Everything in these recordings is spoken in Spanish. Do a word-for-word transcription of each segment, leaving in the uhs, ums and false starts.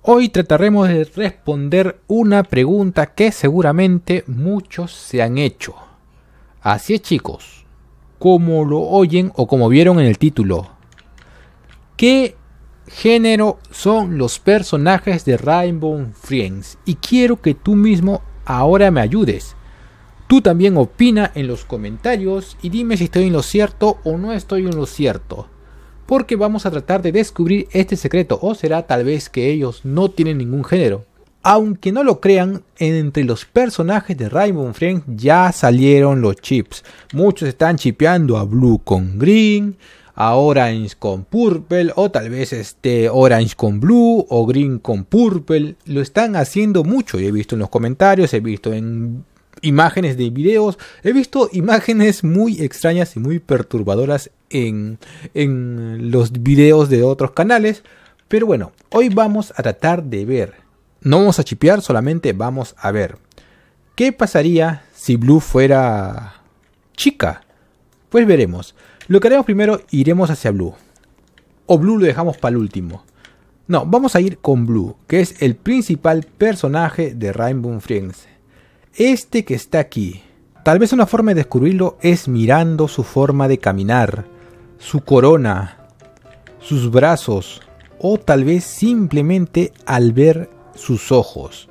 Hoy trataremos de responder una pregunta que seguramente muchos se han hecho. Así es, chicos, como lo oyen o como vieron en el título. ¿Qué género son los personajes de Rainbow Friends? Y quiero que tú mismo ahora me ayudes. Tú también opina en los comentarios y dime si estoy en lo cierto o no estoy en lo cierto. Porque vamos a tratar de descubrir este secreto, o será tal vez que ellos no tienen ningún género. Aunque no lo crean, entre los personajes de Rainbow Friends ya salieron los chips. Muchos están chipeando a Blue con Green, a Orange con Purple, o tal vez este Orange con Blue o Green con Purple. Lo están haciendo mucho y he visto en los comentarios, he visto en imágenes de videos, he visto imágenes muy extrañas y muy perturbadoras en, en los videos de otros canales. Pero bueno, hoy vamos a tratar de ver, no vamos a chipear, solamente vamos a ver ¿qué pasaría si Blue fuera chica? Pues veremos. Lo que haremos primero, iremos hacia Blue, o Blue lo dejamos para el último. No, vamos a ir con Blue, que es el principal personaje de Rainbow Friends. Este que está aquí, tal vez una forma de descubrirlo es mirando su forma de caminar, su corona, sus brazos, o tal vez simplemente al ver sus ojos.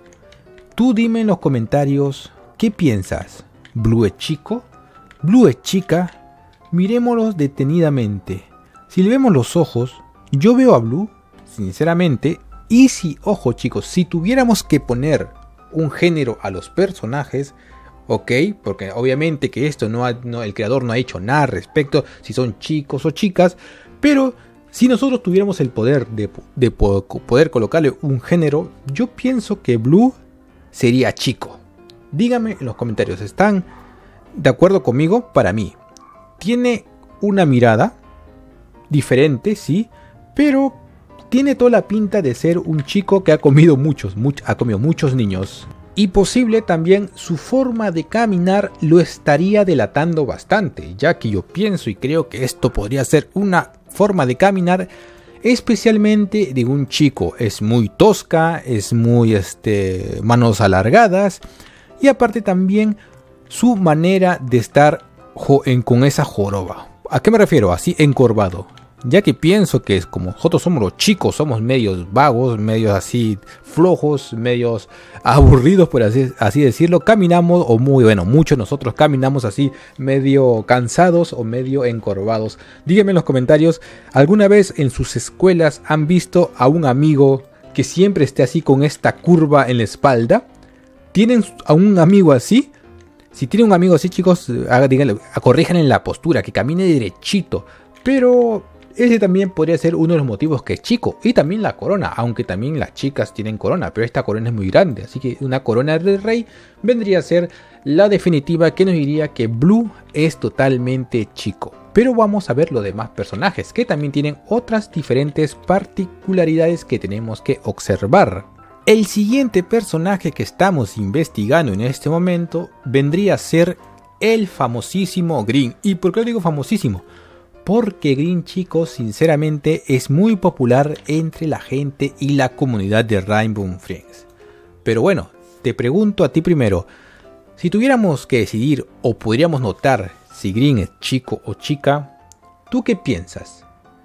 Tú dime en los comentarios qué piensas. ¿Blue es chico? ¿Blue es chica? Miremoslos detenidamente. Si le vemos los ojos, yo veo a Blue, sinceramente, y si, ojo chicos, si tuviéramos que poner un género a los personajes, ok, porque obviamente que esto no, ha, no el creador no ha hecho nada al respecto si son chicos o chicas, pero si nosotros tuviéramos el poder de, de poder colocarle un género, yo pienso que Blue sería chico. Díganme en los comentarios, ¿están de acuerdo conmigo? Para mí tiene una mirada diferente, sí, pero tiene toda la pinta de ser un chico que ha comido muchos, much, ha comido muchos niños. Y posible también su forma de caminar lo estaría delatando bastante, ya que yo pienso y creo que esto podría ser una forma de caminar especialmente de un chico. Es muy tosca, es muy este, manos alargadas, y aparte también su manera de estar en, con esa joroba. ¿A qué me refiero? Así encorvado. Ya que pienso que es como nosotros somos los chicos, somos medios vagos, medios así flojos, medios aburridos, por así, así decirlo. Caminamos, o muy bueno, muchos nosotros caminamos así medio cansados o medio encorvados. Díganme en los comentarios, ¿alguna vez en sus escuelas han visto a un amigo que siempre esté así con esta curva en la espalda? ¿Tienen a un amigo así? Si tienen un amigo así, chicos, díganle, corrijan en la postura, que camine derechito. Pero ese también podría ser uno de los motivos que es chico. Y también la corona, aunque también las chicas tienen corona, pero esta corona es muy grande. Así que una corona de rey vendría a ser la definitiva que nos diría que Blue es totalmente chico. Pero vamos a ver los demás personajes, que también tienen otras diferentes particularidades que tenemos que observar. El siguiente personaje que estamos investigando en este momento vendría a ser el famosísimo Green. ¿Y por qué digo famosísimo? Porque Green, chicos, sinceramente es muy popular entre la gente y la comunidad de Rainbow Friends. Pero bueno, te pregunto a ti primero, si tuviéramos que decidir o podríamos notar si Green es chico o chica, ¿tú qué piensas?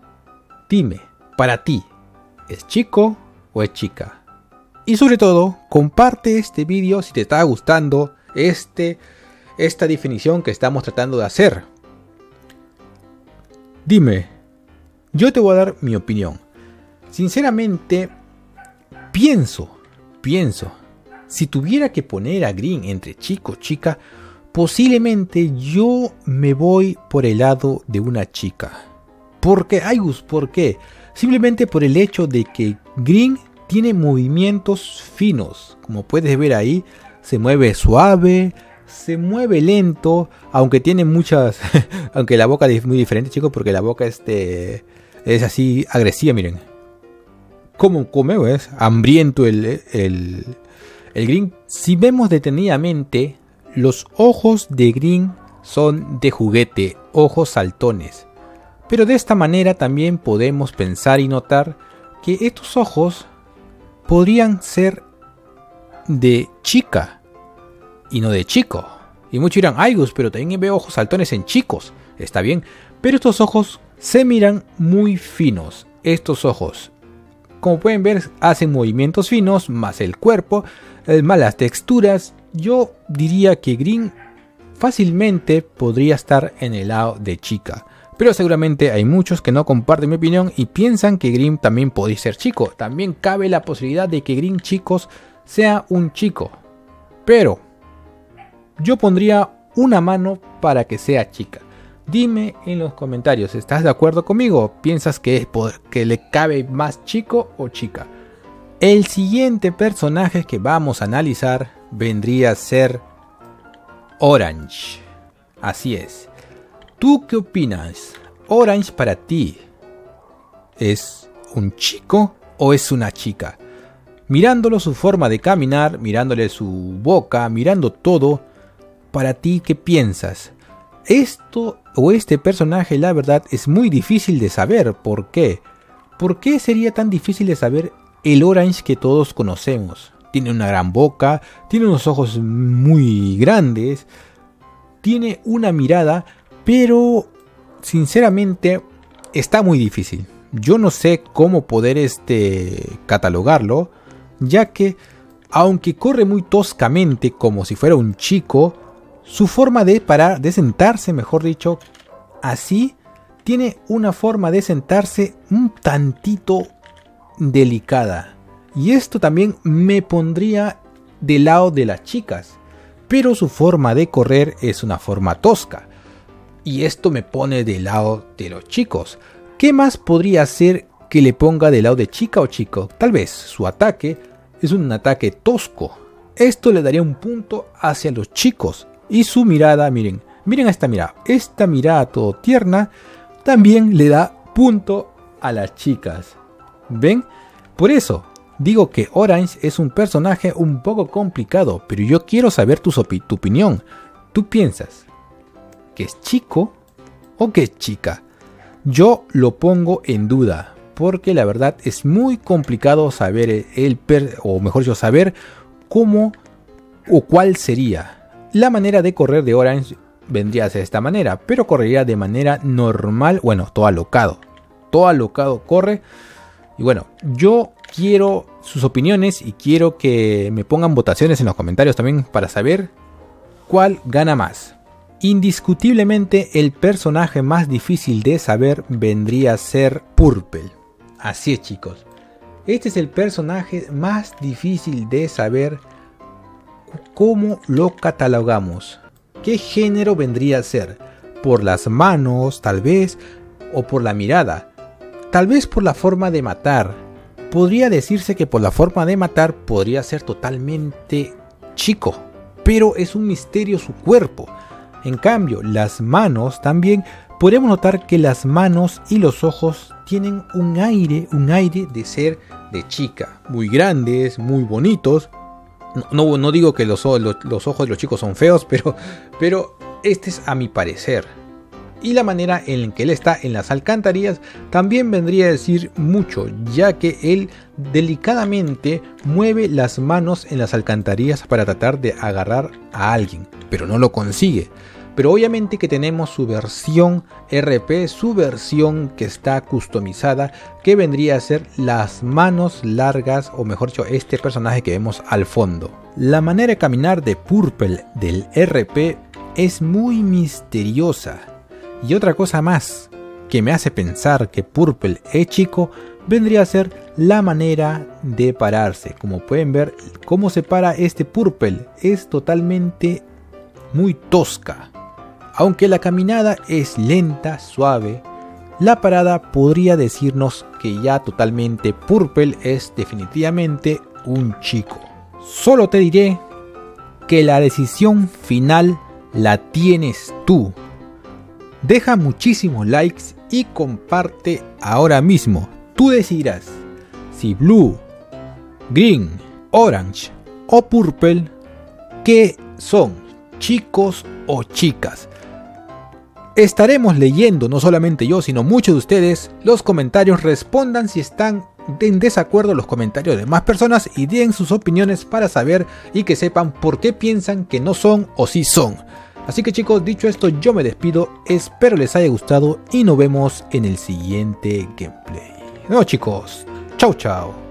Dime, para ti, ¿es chico o es chica? Y sobre todo, comparte este vídeo si te está gustando este, esta definición que estamos tratando de hacer. Dime, yo te voy a dar mi opinión. Sinceramente, pienso, pienso, si tuviera que poner a Green entre chico o chica, posiblemente yo me voy por el lado de una chica. ¿Por qué? Ay, ¿por qué? Simplemente por el hecho de que Green tiene movimientos finos. Como puedes ver ahí, se mueve suave, se mueve lento, aunque tiene muchas, aunque la boca es muy diferente, chicos, porque la boca este es así agresiva, miren. Como come, es hambriento el, el, el Green. Si vemos detenidamente, los ojos de Green son de juguete, ojos saltones. Pero de esta manera también podemos pensar y notar que estos ojos podrían ser de chica y no de chico. Y muchos dirán, ay Gus, pero también veo ojos saltones en chicos. Está bien, pero estos ojos se miran muy finos. Estos ojos, como pueden ver, hacen movimientos finos, más el cuerpo, más las texturas. Yo diría que Green fácilmente podría estar en el lado de chica. Pero seguramente hay muchos que no comparten mi opinión y piensan que Green también podría ser chico. También cabe la posibilidad de que Green, chicos, sea un chico. Pero yo pondría una mano para que sea chica. Dime en los comentarios, ¿estás de acuerdo conmigo? ¿Piensas que, es que le cabe más chico o chica? El siguiente personaje que vamos a analizar vendría a ser Orange. Así es. ¿Tú qué opinas? ¿Orange para ti es un chico o es una chica? Mirándolo su forma de caminar, mirándole su boca, mirando todo, para ti, ¿qué piensas? Esto o este personaje, la verdad, es muy difícil de saber. ¿Por qué? ¿Por qué sería tan difícil de saber el Orange que todos conocemos? Tiene una gran boca, tiene unos ojos muy grandes, tiene una mirada, pero sinceramente está muy difícil. Yo no sé cómo poder este, catalogarlo, ya que aunque corre muy toscamente como si fuera un chico, su forma de parar, de sentarse, mejor dicho, así, tiene una forma de sentarse un tantito delicada. Y esto también me pondría del lado de las chicas. Pero su forma de correr es una forma tosca. Y esto me pone del lado de los chicos. ¿Qué más podría hacer que le ponga del lado de chica o chico? Tal vez su ataque es un ataque tosco. Esto le daría un punto hacia los chicos. Y su mirada, miren, miren esta mirada. Esta mirada todo tierna también le da punto a las chicas. ¿Ven? Por eso digo que Orange es un personaje un poco complicado, pero yo quiero saber tu, tu opinión. ¿Tú piensas que es chico o que es chica? Yo lo pongo en duda, porque la verdad es muy complicado saber el, el per, o mejor dicho, saber cómo o cuál sería. La manera de correr de Orange vendría a ser de esta manera, pero correría de manera normal, bueno, todo alocado. Todo alocado corre. Y bueno, yo quiero sus opiniones y quiero que me pongan votaciones en los comentarios también para saber cuál gana más. Indiscutiblemente el personaje más difícil de saber vendría a ser Purple. Así es, chicos. Este es el personaje más difícil de saber cómo lo catalogamos. ¿Qué género vendría a ser? ¿Por las manos, tal vez? ¿O por la mirada? Tal vez por la forma de matar. Podría decirse que por la forma de matar podría ser totalmente chico, pero es un misterio su cuerpo. En cambio, las manos también, podemos notar que las manos y los ojos tienen un aire, un aire de ser de chica. Muy grandes, muy bonitos. No, no, no digo que los, los, los ojos de los chicos son feos, pero, pero este es a mi parecer. Y la manera en que él está en las alcantarillas también vendría a decir mucho, ya que él delicadamente mueve las manos en las alcantarillas para tratar de agarrar a alguien, pero no lo consigue. Pero obviamente que tenemos su versión R P, su versión que está customizada, que vendría a ser las manos largas, o mejor dicho, este personaje que vemos al fondo. La manera de caminar de Purple del R P es muy misteriosa. Y otra cosa más que me hace pensar que Purple es chico, vendría a ser la manera de pararse. Como pueden ver, cómo se para este Purple es totalmente muy tosca. Aunque la caminada es lenta, suave, la parada podría decirnos que ya totalmente Purple es definitivamente un chico. Solo te diré que la decisión final la tienes tú. Deja muchísimos likes y comparte ahora mismo. Tú decidirás si Blue, Green, Orange o Purple, ¿qué son? ¿Chicos o chicas? Estaremos leyendo, no solamente yo, sino muchos de ustedes, los comentarios. Respondan si están den desacuerdo los comentarios de más personas y den sus opiniones para saber y que sepan por qué piensan que no son o sí son. Así que chicos, dicho esto, yo me despido, espero les haya gustado y nos vemos en el siguiente gameplay. No chicos, chau chau.